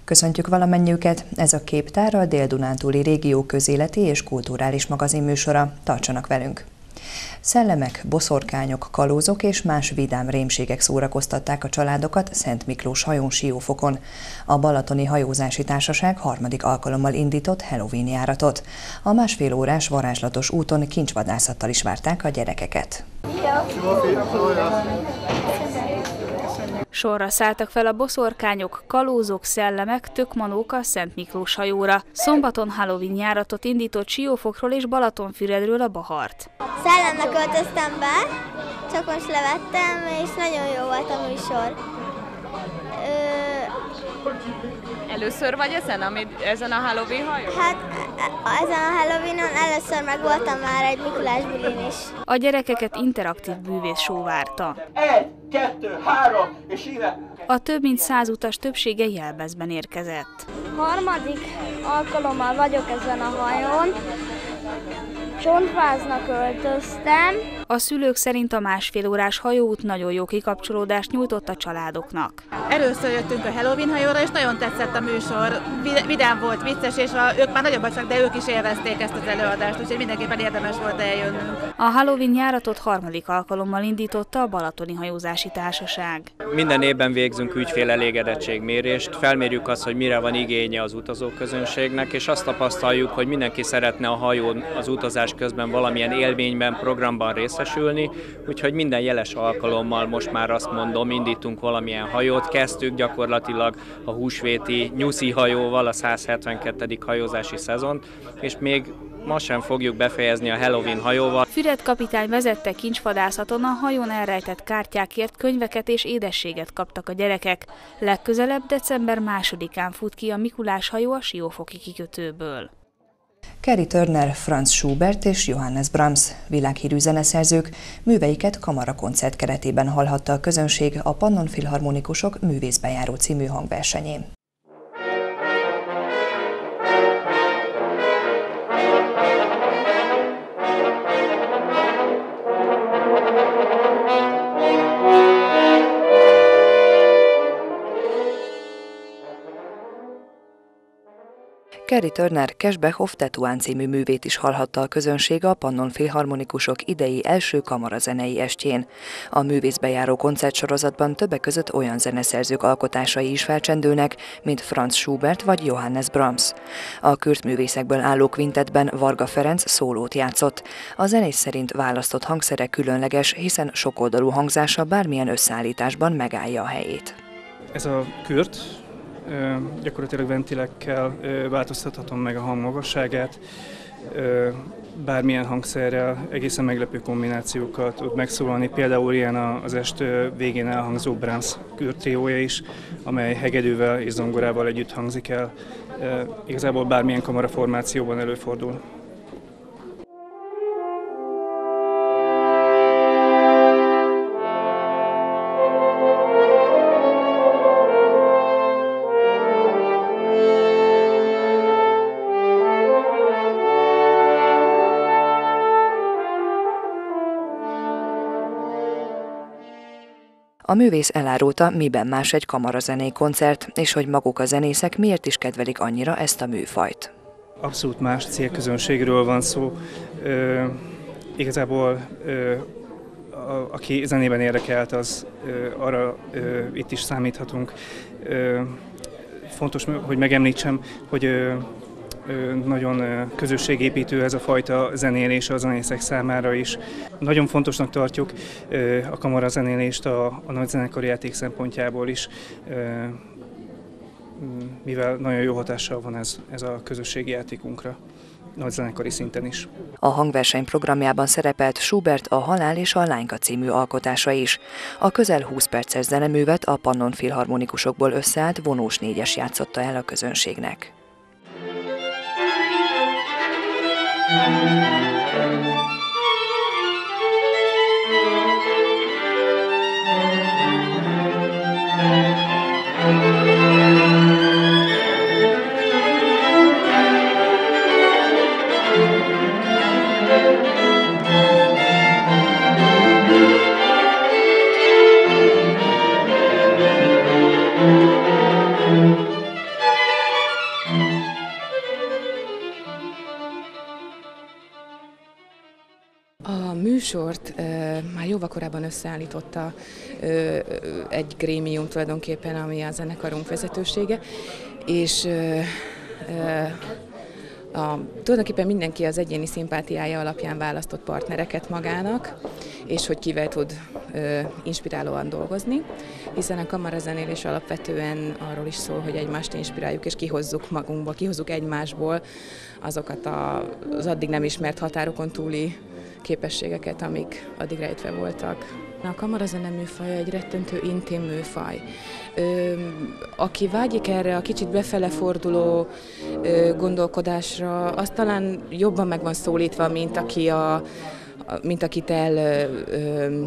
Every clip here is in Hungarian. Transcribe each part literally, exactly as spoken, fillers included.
Köszöntjük valamennyiüket, ez a Képtár a Dél-Dunántúli régió közéleti és kulturális magazinműsora. Tartsanak velünk! Szellemek, boszorkányok, kalózok és más vidám rémségek szórakoztatták a családokat Szent Miklós hajón Siófokon. A Balatoni Hajózási Társaság harmadik alkalommal indított Halloween járatot. A másfél órás varázslatos úton kincsvadászattal is várták a gyerekeket. Sorra szálltak fel a boszorkányok, kalózok, szellemek, tökmanók a Szent Miklós hajóra. Szombaton Halloween járatot indított Siófokról és Balatonfüredről a Bahart. Szellemnek öltöztem be, csak most levettem, és nagyon jó volt a műsor. Ö... Először vagy ezen, amit, ezen a Halloween hajón? Hát ezen a Halloweenon először meg voltam már egy Mikulás bulin is. A gyerekeket interaktív bűvész show várta. Egy, kettő, három, és ide! A több mint száz utas többsége jelmezben érkezett. Harmadik alkalommal vagyok ezen a hajón. Csontváznak öltöztem. A szülők szerint a másfél órás hajóút nagyon jó kikapcsolódást nyújtott a családoknak. Először jöttünk a Halloween hajóra, és nagyon tetszett a műsor. Vidám volt, vicces, és a, ők már nagyobbak csak, de ők is élvezték ezt az előadást, úgyhogy mindenképpen érdemes volt eljönnünk. A Halloween járatot harmadik alkalommal indította a Balatoni Hajózási Társaság. Minden évben végzünk ügyfél elégedettségmérést, felmérjük azt, hogy mire van igénye az utazóközönségnek, és azt tapasztaljuk, hogy mindenki szeretne a hajón az utazás közben valamilyen élményben, programban részesülni, úgyhogy minden jeles alkalommal most már azt mondom, indítunk valamilyen hajót. Kezdtük gyakorlatilag a húsvéti nyuszi hajóval a száz hetvenkettedik hajózási szezont, és még ma sem fogjuk befejezni a Halloween hajóval. Füred kapitány vezette kincsvadászaton, a hajón elrejtett kártyákért könyveket és édességet kaptak a gyerekek. Legközelebb december másodikán fut ki a Mikulás hajó a siófoki kikötőből. Carrie Turner, Franz Schubert és Johannes Brahms, világhírű zeneszerzők, műveiket kamarakoncert keretében hallhatta a közönség a Pannon Filharmonikusok Művészbejáró című hangversenyén. Carrie Turner Kesbech Tetuán című művét is hallhatta a közönség a Pannon Filharmonikusok idei első kamarazenei estjén. A művészbejáró koncertsorozatban többek között olyan zeneszerzők alkotásai is felcsendülnek, mint Franz Schubert vagy Johannes Brahms. A kürt művészekből álló kvintettben Varga Ferenc szólót játszott. A zenész szerint választott hangszere különleges, hiszen sokoldalú hangzása bármilyen összeállításban megállja a helyét. Ez a kürt gyakorlatilag ventilekkel változtathatom meg a hangmagasságát, bármilyen hangszerrel egészen meglepő kombinációkkal tud megszólalni, például ilyen az est végén elhangzó Brahms kürt triója is, amely hegedűvel és zongorával együtt hangzik el, igazából bármilyen kamaraformációban előfordul. A művész elárulta, miben más egy kamarazenei koncert, és hogy maguk a zenészek miért is kedvelik annyira ezt a műfajt. Abszolút más célközönségről van szó. Ö, igazából ö, a, aki zenében érdekelt, az ö, arra ö, itt is számíthatunk. Ö, fontos, hogy megemlítsem, hogy ö, nagyon közösségépítő ez a fajta zenélés a zenészek számára is. Nagyon fontosnak tartjuk a kamarazenélést a, a nagyzenekari játék szempontjából is, mivel nagyon jó hatással van ez, ez a közösségi játékunkra, nagyzenekari szinten is. A hangverseny programjában szerepelt Schubert A halál és a lányka című alkotása is. A közel húsz perces zeneművet a Pannon Filharmonikusokból összeállt vonós négyes játszotta el a közönségnek. műsort ö, már jóval korábban összeállította ö, egy grémium tulajdonképpen, ami a zenekarunk vezetősége, és ö, ö, A, tulajdonképpen mindenki az egyéni szimpátiája alapján választott partnereket magának, és hogy kivel tud ö, inspirálóan dolgozni, hiszen a kamarazenélés alapvetően arról is szól, hogy egymást inspiráljuk, és kihozzuk magunkból, kihozzuk egymásból azokat a, az addig nem ismert határokon túli képességeket, amik addig rejtve voltak. A kamarazene műfaja egy rettentő intim műfaj. Ö, aki vágyik erre a kicsit befele forduló ö, gondolkodásra, az talán jobban meg van szólítva, mint, aki a, a, mint akit el... Ö, ö,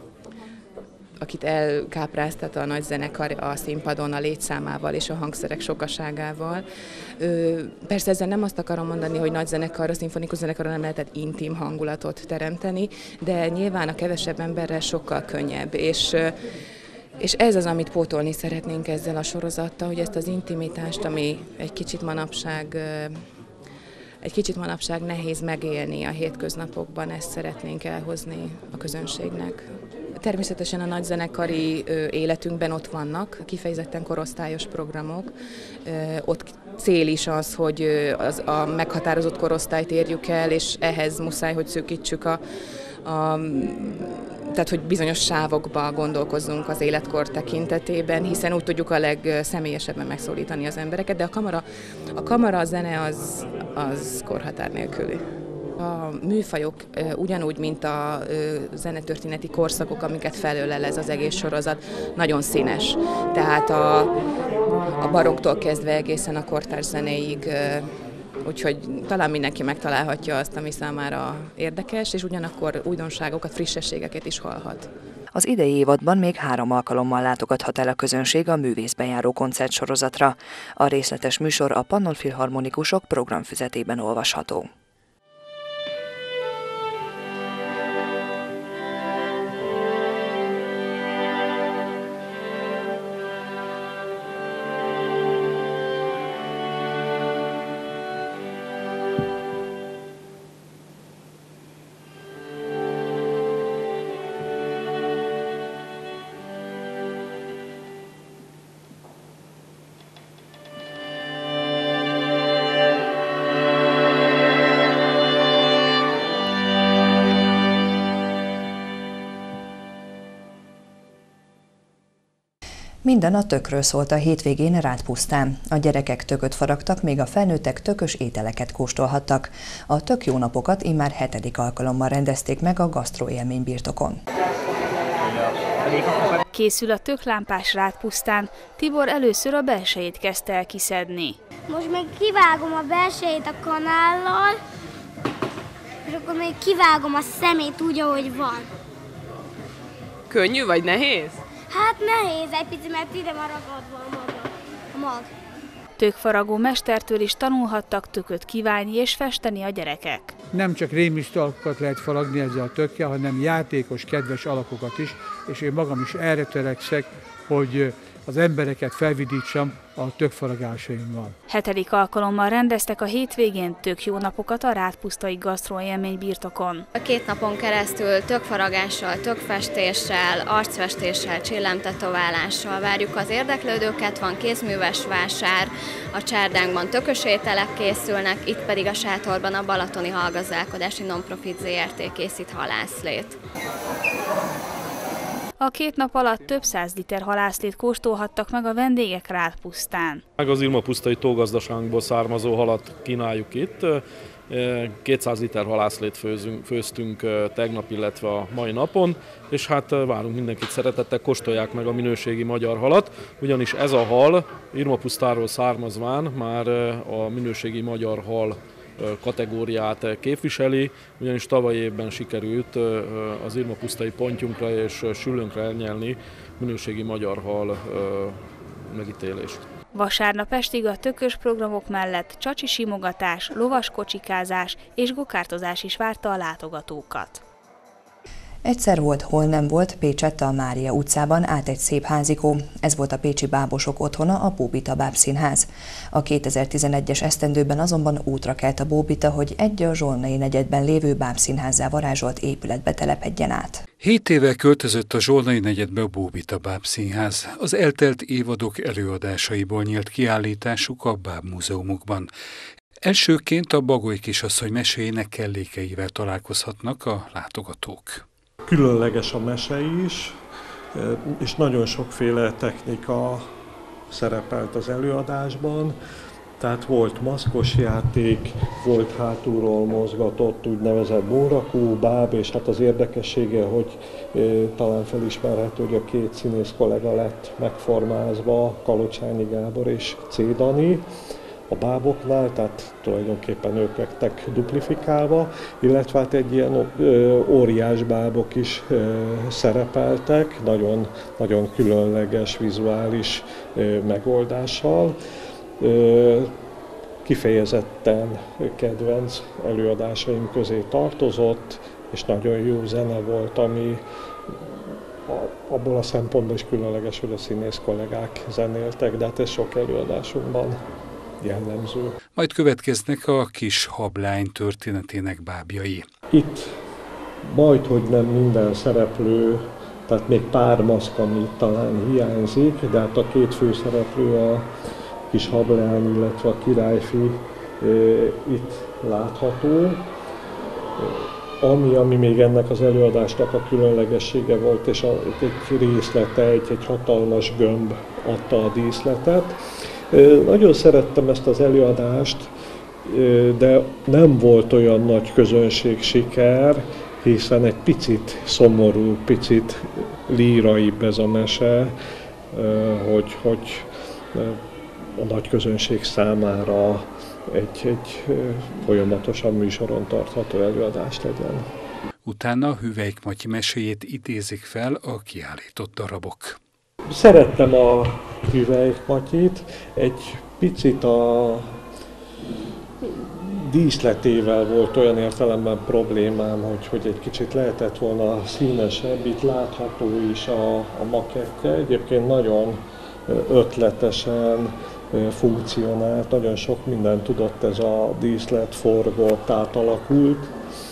akit elkápráztat a nagy zenekar a színpadon a létszámával és a hangszerek sokaságával. Persze ezzel nem azt akarom mondani, hogy nagy zenekar, a szimfonikus zenekarra nem lehetett intim hangulatot teremteni, de nyilván a kevesebb emberrel sokkal könnyebb, és, és ez az, amit pótolni szeretnénk ezzel a sorozattal, hogy ezt az intimitást, ami egy kicsit manapság Egy kicsit manapság nehéz megélni a hétköznapokban, ezt szeretnénk elhozni a közönségnek. Természetesen a nagyzenekari életünkben ott vannak kifejezetten korosztályos programok. Ott cél is az, hogy az, a meghatározott korosztályt érjük el, és ehhez muszáj, hogy szűkítsük a, a tehát, hogy bizonyos sávokba gondolkozzunk az életkor tekintetében, hiszen úgy tudjuk a legszemélyesebben megszólítani az embereket, de a kamara, a kamara a zene az, az korhatár nélküli. A műfajok ugyanúgy, mint a zenetörténeti korszakok, amiket felölel az egész sorozat, nagyon színes. Tehát a, a barokktól kezdve egészen a kortárs zenéig, úgyhogy talán mindenki megtalálhatja azt, ami számára érdekes, és ugyanakkor újdonságokat, frissességeket is hallhat. Az idei évadban még három alkalommal látogathat el a közönség a művészbejáró koncertsorozatra. A részletes műsor a Pannon Filharmonikusok programfüzetében olvasható. Minden a tökről szólt a hétvégén Rádpusztán. A gyerekek tököt faragtak, még a felnőttek tökös ételeket kóstolhattak. A tök jó napokat immár hetedik alkalommal rendezték meg a gasztroélmény birtokon. Készül a töklámpás Rádpusztán. Tibor először a belsejét kezdte el kiszedni. Most még kivágom a belsejét a kanállal, és akkor még kivágom a szemét úgy, ahogy van. Könnyű vagy nehéz? Hát nehéz egy picit, mert ide van ragadva a mag. A mag. Tökfaragó mestertől is tanulhattak tököt kívánni és festeni a gyerekek. Nem csak rémisztő alakokat lehet faragni ezzel a tökkel, hanem játékos, kedves alakokat is, és én magam is erre törekszek, hogy az embereket felvidítsam a tökfaragásaimmal. Hetedik alkalommal rendeztek a hétvégén tök jó napokat a Rádpusztai gasztroélmény birtokon. A két napon keresztül tökfaragással, tökfestéssel, arcfestéssel, csillámtetoválással várjuk az érdeklődőket, van kézműves vásár, a csárdánkban tökös ételek készülnek, itt pedig a sátorban a Balatoni Hallgazdálkodási Nonprofit zé er té készít halászlét. A két nap alatt több száz liter halászlét kóstolhattak meg a vendégek Rádpusztán. Az Irma-pusztai tógazdaságból származó halat kínáljuk itt. kétszáz liter halászlét főzünk, főztünk tegnap, illetve a mai napon, és hát várunk mindenkit szeretettel, kóstolják meg a minőségi magyar halat, ugyanis ez a hal Irma-pusztáról származván már a minőségi magyar hal kategóriát képviseli, ugyanis tavaly évben sikerült az Irma-pusztai pontyunkra és süllőnkre elnyelni minőségi magyar hal megítélést. Vasárnap estig a tökös programok mellett csacsi simogatás, lovaskocsikázás és gokártozás is várta a látogatókat. Egyszer volt, hol nem volt, Pécsett a Mária utcában állt egy szép házikó. Ez volt a pécsi bábosok otthona, a Bóbita Bábszínház. A kétezer-tizenegyes esztendőben azonban útra kelt a Bóbita, hogy egy a Zsolnai negyedben lévő bábszínházzá varázsolt épületbe telepedjen át. Hét éve költözött a Zsolnai negyedbe a Bóbita Bábszínház. Az eltelt évadok előadásaiból nyílt kiállításuk a bábmúzeumokban. Elsőként a Bagoly kisasszony meséjének kellékeivel találkozhatnak a látogatók. Különleges a mese is, és nagyon sokféle technika szerepelt az előadásban. Tehát volt maszkos játék, volt hátulról mozgatott úgynevezett bórakú, báb, és hát az érdekessége, hogy e, talán felismerhető, hogy a két színész kollega lett megformázva, Kalocsányi Gábor és C. Dani. A báboknál, tehát tulajdonképpen ők lettek duplifikálva, illetve hát egy ilyen ö, óriás bábok is ö, szerepeltek, nagyon, nagyon különleges vizuális ö, megoldással. Ö, kifejezetten kedvenc előadásaim közé tartozott, és nagyon jó zene volt, ami a, abból a szempontból is különleges, hogy a színész kollégák zenéltek, de hát ez sok előadásunkban jellemző. Majd következnek a kis hablány történetének bábjai. Itt majdhogy nem minden szereplő, tehát még pár maszk, ami talán hiányzik, de hát a két főszereplő, a kis hablány, illetve a királyfi e, itt látható. Ami, ami még ennek az előadásnak a különlegessége volt, és a, egy részlete, egy, egy hatalmas gömb adta a díszletet. Nagyon szerettem ezt az előadást, de nem volt olyan nagy közönség siker, hiszen egy picit szomorú, picit líraibb ez a mese, hogy, hogy a nagy közönség számára egy, egy folyamatosan műsoron tartható előadás legyen. Utána Hüvelyk Matyi meséjét idézik fel a kiállított darabok. Szerettem a Hüvelyk Matyit, egy picit a díszletével volt olyan értelemben problémám, hogy, hogy egy kicsit lehetett volna színesebb, itt látható is a, a makettje. Egyébként nagyon ötletesen funkcionált, nagyon sok mindent tudott ez a díszlet, forgott, átalakult.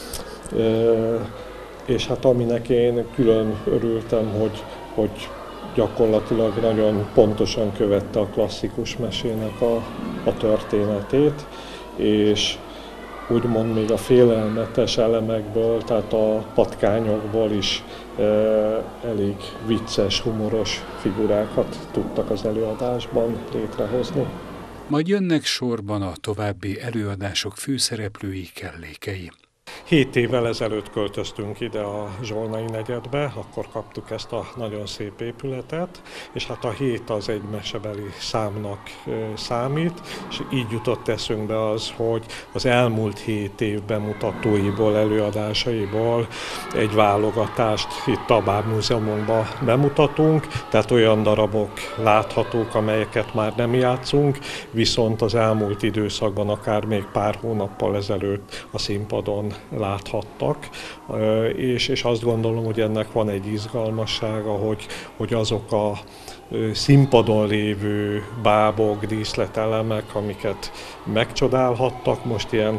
És hát aminek én külön örültem, hogy, hogy gyakorlatilag nagyon pontosan követte a klasszikus mesének a, a történetét, és úgymond még a félelmetes elemekből, tehát a patkányokból is e, elég vicces, humoros figurákat tudtak az előadásban létrehozni. Majd jönnek sorban a további előadások főszereplői kellékei. Hét évvel ezelőtt költöztünk ide a Zsolnai negyedbe, akkor kaptuk ezt a nagyon szép épületet, és hát a hét az egy mesebeli számnak számít, és így jutott eszünkbe az, hogy az elmúlt hét év bemutatóiból, előadásaiból egy válogatást itt a Bábmúzeumunkban bemutatunk, tehát olyan darabok láthatók, amelyeket már nem játszunk, viszont az elmúlt időszakban, akár még pár hónappal ezelőtt a színpadon láthattak, és, és azt gondolom, hogy ennek van egy izgalmassága, hogy, hogy azok a színpadon lévő bábok, díszletelemek, amiket megcsodálhattak, most ilyen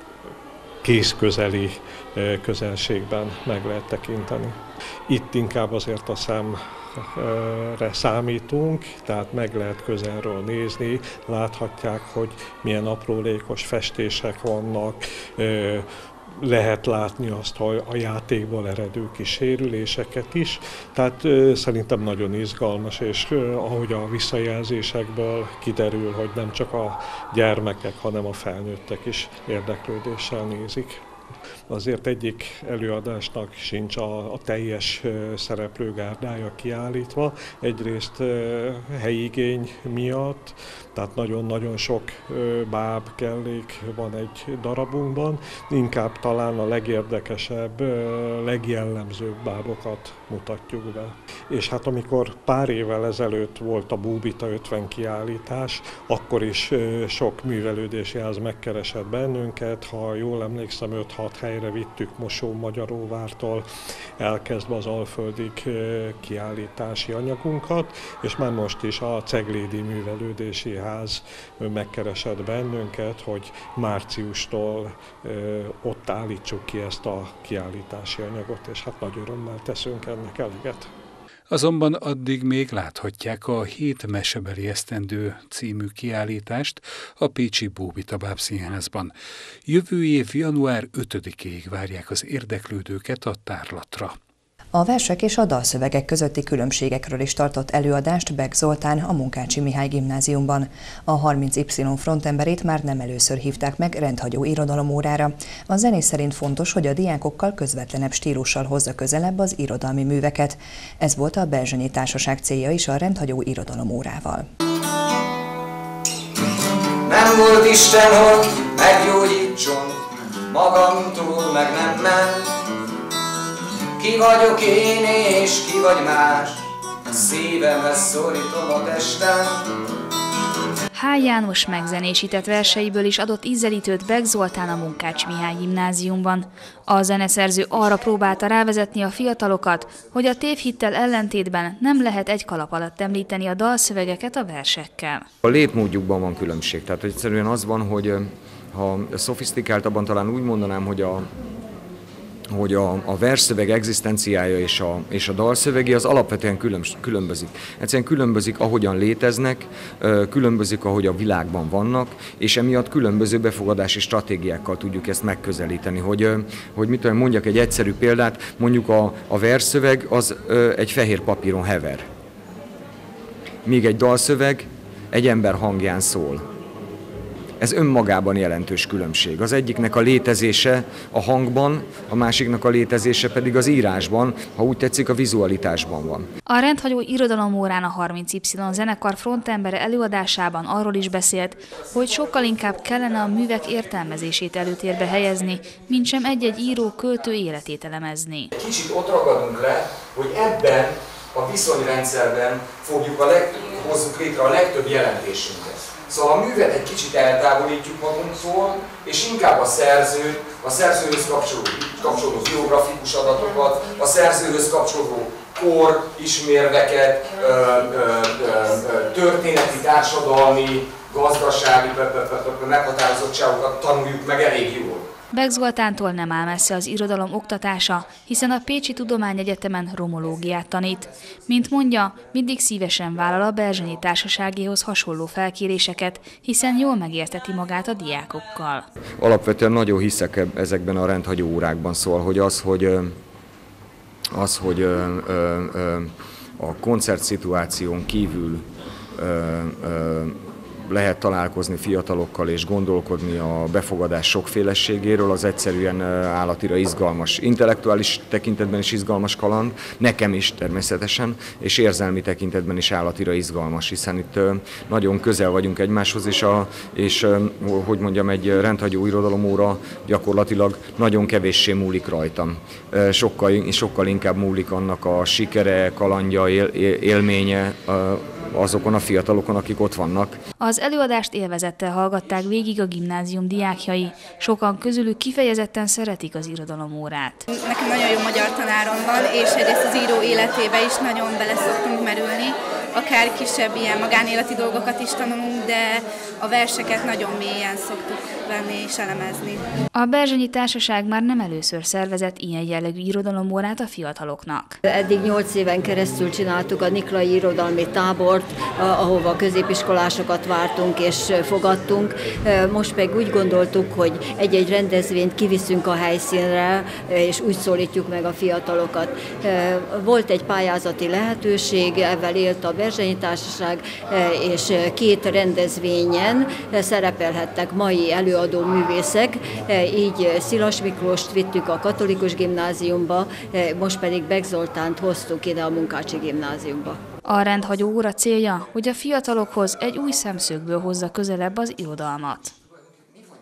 kézközeli közelségben meg lehet tekinteni. Itt inkább azért a szem re számítunk, tehát meg lehet közelről nézni, láthatják, hogy milyen aprólékos festések vannak, lehet látni azt, hogy a játékból eredő kis sérüléseket is, tehát szerintem nagyon izgalmas, és ahogy a visszajelzésekből kiderül, hogy nem csak a gyermekek, hanem a felnőttek is érdeklődéssel nézik. Azért egyik előadásnak sincs a, a teljes szereplőgárdája kiállítva, egyrészt helyi igény miatt, tehát nagyon-nagyon sok báb kellék van egy darabunkban, inkább talán a legérdekesebb, legjellemzőbb bábokat mutatjuk be. És hát amikor pár évvel ezelőtt volt a Bóbita ötven kiállítás, akkor is sok művelődési ház megkeresett bennünket, ha jól emlékszem, öt hat helyre vittük Mosón-Magyaróvártól elkezdve az alföldig kiállítási anyagunkat, és már most is a Ceglédi Művelődési Ház megkeresett bennünket, hogy márciustól ott állítsuk ki ezt a kiállítási anyagot, és hát nagy örömmel teszünk ennek eleget. Azonban addig még láthatják a Hét mesebeli esztendő című kiállítást a pécsi Bóbita Bábszínházban. Jövő év január ötödikéig várják az érdeklődőket a tárlatra. A versek és a dalszövegek közötti különbségekről is tartott előadást Beck Zoltán a Munkácsi Mihály Gimnáziumban. A harminc Y frontemberét már nem először hívták meg rendhagyó irodalomórára. A zenész szerint fontos, hogy a diákokkal közvetlenebb stílussal hozza közelebb az irodalmi műveket. Ez volt a Berzsenyi Társaság célja is a rendhagyó irodalomórával. Nem volt Isten, hogy meggyógyítson, magamtól meg nem ment. Ki vagyok én és ki vagy más, szívemhez szorítom a testem. H. János megzenésített verseiből is adott ízelítőt Beck Zoltán a Munkácsi Mihály Gimnáziumban. A zeneszerző arra próbálta rávezetni a fiatalokat, hogy a tévhittel ellentétben nem lehet egy kalap alatt említeni a dalszövegeket a versekkel. A lépmódjukban van különbség, tehát egyszerűen az van, hogy ha szofisztikáltabban talán úgy mondanám, hogy a hogy a, a versszöveg egzisztenciája és a, és a dalszövegi az alapvetően külön, különbözik. Egyszerűen különbözik, ahogyan léteznek, különbözik, ahogy a világban vannak, és emiatt különböző befogadási stratégiákkal tudjuk ezt megközelíteni. Hogy, hogy mit tudom, mondjak egy egyszerű példát, mondjuk a, a versszöveg az egy fehér papíron hever, míg egy dalszöveg egy ember hangján szól. Ez önmagában jelentős különbség. Az egyiknek a létezése a hangban, a másiknak a létezése pedig az írásban, ha úgy tetszik, a vizualitásban van. A rendhagyó irodalomórán a harminc Y zenekar frontembere előadásában arról is beszélt, hogy sokkal inkább kellene a művek értelmezését előtérbe helyezni, mint sem egy-egy író költő életét elemezni. Kicsit ott ragadunk le, hogy ebben a viszonyrendszerben fogjuk a leg, hozzuk létre a legtöbb jelentésünket. Szóval a művet egy kicsit eltávolítjuk magunktól, és inkább a szerző, a szerzőhöz kapcsolódó, kapcsolódó biografikus adatokat, a szerzőhöz kapcsolódó kor ismérveket, ö, ö, ö, történeti, társadalmi, gazdasági meghatározottságokat tanuljuk meg elég jól. Beck Zoltántól nem áll messze az irodalom oktatása, hiszen a Pécsi Tudományegyetemen romológiát tanít. Mint mondja, mindig szívesen vállal a Berzsenyi Társaságéhoz hasonló felkéréseket, hiszen jól megérteti magát a diákokkal. Alapvetően nagyon hiszek ezekben a rendhagyó órákban, szól, hogy az, hogy, az, hogy a koncertszituáción kívül lehet találkozni fiatalokkal és gondolkodni a befogadás sokféleségéről, az egyszerűen állatira izgalmas, intellektuális tekintetben is izgalmas kaland, nekem is természetesen, és érzelmi tekintetben is állatira izgalmas, hiszen itt nagyon közel vagyunk egymáshoz, és, a, és hogy mondjam, egy rendhagyó irodalomóra gyakorlatilag nagyon kevéssé múlik rajtam. Sokkal, sokkal inkább múlik annak a sikere, kalandja, él, élménye, azokon a fiatalokon, akik ott vannak. Az előadást élvezettel hallgatták végig a gimnázium diákjai. Sokan közülük kifejezetten szeretik az irodalomórát. Nekem nagyon jó magyar tanárom van, és egyrészt az író életébe is nagyon bele szoktunk merülni. Akár kisebb ilyen magánéleti dolgokat is tanulunk, de a verseket nagyon mélyen szoktuk venni és elemezni. A Berzsenyi Társaság már nem először szervezett ilyen jellegű irodalomórát a fiataloknak. Eddig nyolc éven keresztül csináltuk a Niklai Irodalmi Tábort, ahova középiskolásokat vártunk és fogadtunk. Most meg úgy gondoltuk, hogy egy-egy rendezvényt kiviszünk a helyszínre, és úgy szólítjuk meg a fiatalokat. Volt egy pályázati lehetőség, ezzel élt a Berzsenyi Társaság, és két rendezvényen szerepelhettek mai előadó művészek, így Szilas Miklóst vittük a katolikus gimnáziumba, most pedig Beck Zoltánt hoztuk ide a Munkácsi Gimnáziumba. A rendhagyó óra célja, hogy a fiatalokhoz egy új szemszögből hozza közelebb az irodalmat.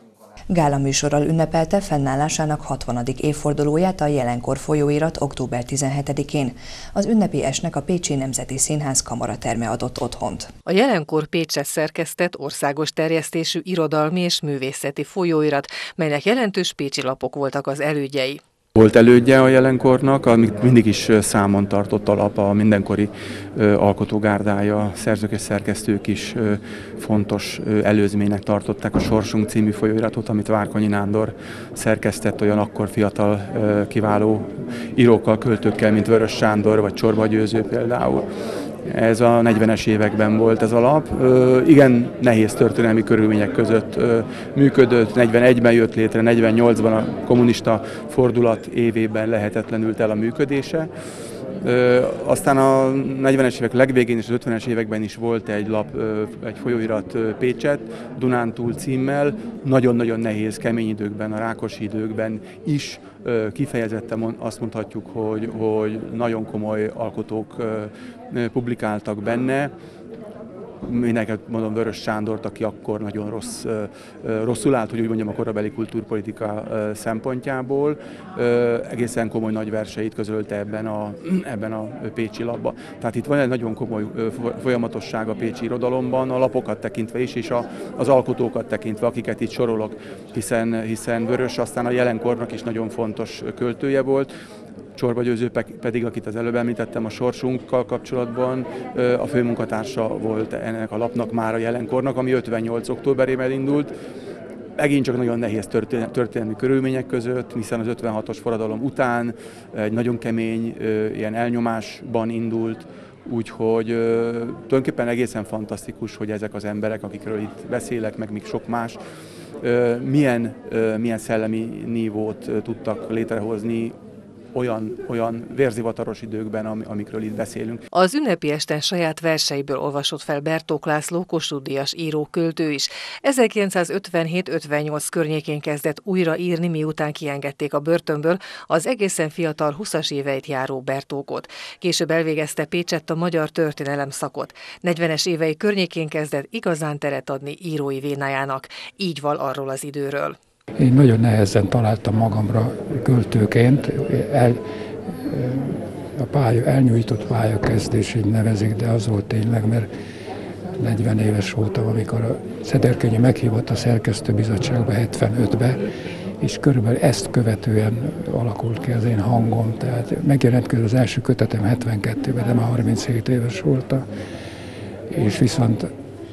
Gála műsorral ünnepelte fennállásának hatvanadik évfordulóját a Jelenkor folyóirat október tizenhetedikén. Az ünnepi estnek a Pécsi Nemzeti Színház kamaraterme adott otthont. A Jelenkor Pécsre szerkesztett országos terjesztésű irodalmi és művészeti folyóirat, melynek jelentős pécsi lapok voltak az elődjei. Volt elődje a Jelenkornak, amit mindig is számon tartott a lap, a mindenkori alkotógárdája, szerzők és szerkesztők is fontos előzménynek tartották a Sorsunk című folyóiratot, amit Várkonyi Nándor szerkesztett olyan akkor fiatal, kiváló írókkal, költőkkel, mint Vörös Sándor vagy Csorba Győző például. Ez a negyvenes években volt ez a lap. Igen nehéz történelmi körülmények között működött, negyvenegyben jött létre, negyvennyolcban a kommunista fordulat évében lehetetlenült el a működése. Aztán a negyvenes évek legvégén és az ötvenes években is volt egy lap, egy folyóirat Pécset, Dunántúl címmel. Nagyon-nagyon nehéz, kemény időkben, a Rákosi időkben is kifejezetten azt mondhatjuk, hogy, hogy nagyon komoly alkotók publikáltak benne. Mindenket mondom Vörös Sándort, aki akkor nagyon rossz, rosszul állt, hogy úgy mondjam, a korabeli kultúrpolitika szempontjából. Egészen komoly nagy verseit közölte ebben a, ebben a pécsi lapban. Tehát itt van egy nagyon komoly folyamatosság a pécsi irodalomban, a lapokat tekintve is, és a, az alkotókat tekintve, akiket itt sorolok, hiszen, hiszen Vörös aztán a Jelenkornak is nagyon fontos költője volt. Csorba Győző pedig, akit az előbb említettem, a Sorsunkkal kapcsolatban a főmunkatársa volt ennek a lapnak már a Jelenkornak, ami ötvennyolc októberében indult. Megint csak nagyon nehéz történelmi körülmények között, hiszen az ötvenhatos forradalom után egy nagyon kemény ilyen elnyomásban indult, úgyhogy tulajdonképpen egészen fantasztikus, hogy ezek az emberek, akikről itt beszélek, meg még sok más, milyen, milyen szellemi nívót tudtak létrehozni olyan, olyan vérzivataros időkben, amikről itt beszélünk. Az ünnepi esten saját verseiből olvasott fel Bertók László, Kossuth-díjas író-költő is. ezerkilencszázötvenhét ötvennyolc környékén kezdett újra írni, miután kiengedték a börtönből az egészen fiatal húszas éveit járó Bertókot. Később elvégezte Pécsett a magyar történelem szakot. negyvenes évei környékén kezdett igazán teret adni írói vénájának. Így val arról az időről. Én nagyon nehezen találtam magamra költőként, el, a pálya, elnyújtott pályakezdésig nevezik, de az volt tényleg, mert negyven éves voltam, amikor a Szederkényi meghívott a szerkesztőbizottságba hetvenötbe, és körülbelül ezt követően alakult ki az én hangom, tehát megjelent az első kötetem hetvenkettőben, de már harminchét éves voltam, és viszont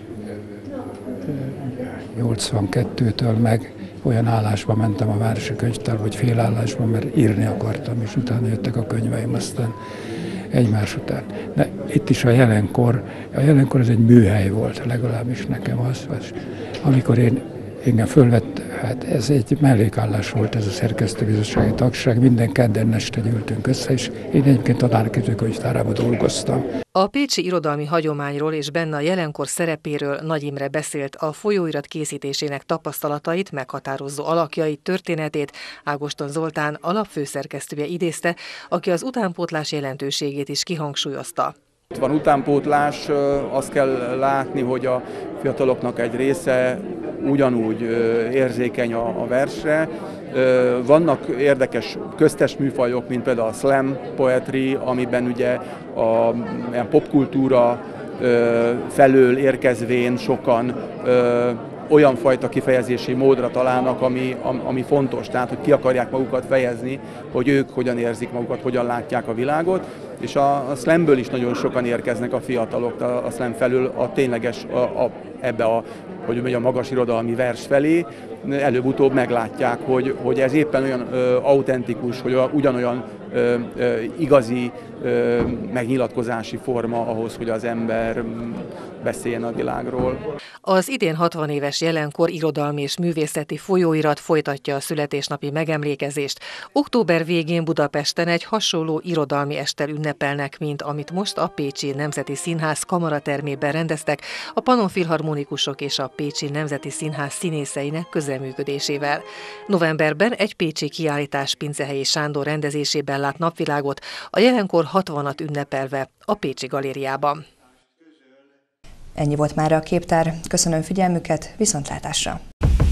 nyolcvankettőtől meg olyan állásba mentem a városi könyvtárba, hogy félállásban, mert írni akartam, és utána jöttek a könyveim aztán egymás után. De itt is a Jelenkor, a Jelenkor ez egy műhely volt, legalábbis nekem az, az amikor én engem fölvett, hát ez egy mellékállás volt ez a szerkesztőbizottsági tagság, minden kedden este gyűltünk össze, és én egyébként a Tanárképző Könyvtárában dolgoztam. A pécsi irodalmi hagyományról és benne a Jelenkor szerepéről Nagy Imre beszélt, a folyóirat készítésének tapasztalatait, meghatározó alakjait, történetét Ágoston Zoltán, a lap főszerkesztője idézte, aki az utánpótlás jelentőségét is kihangsúlyozta. Itt van utánpótlás, azt kell látni, hogy a fiataloknak egy része ugyanúgy érzékeny a versre. Vannak érdekes köztes műfajok, mint például a slam poetry, amiben ugye a popkultúra felől érkezvén sokan olyan fajta kifejezési módra találnak, ami, ami fontos, tehát hogy ki akarják magukat fejezni, hogy ők hogyan érzik magukat, hogyan látják a világot, és a, a slamből is nagyon sokan érkeznek a fiatalok, a, a slam felül a tényleges, a, a, ebbe a, hogy mondjam, a magas irodalmi vers felé, előbb-utóbb meglátják, hogy, hogy ez éppen olyan ö, autentikus, hogy ugyanolyan ö, ö, igazi ö, megnyilatkozási forma ahhoz, hogy az ember beszéljen a világról. Az idén hatvan éves Jelenkor irodalmi és művészeti folyóirat folytatja a születésnapi megemlékezést. Október végén Budapesten egy hasonló irodalmi esttel ünnepelnek, mint amit most a Pécsi Nemzeti Színház kamaratermében rendeztek a Pannonfilharmonikusok és a Pécsi Nemzeti Színház színészeinek közreműködésével. Novemberben egy pécsi kiállítás Pincehelyi Sándor rendezésében lát napvilágot, a Jelenkor hatvanat ünnepelve a Pécsi Galériában. Ennyi volt már a képtár. Köszönöm figyelmüket, viszontlátásra!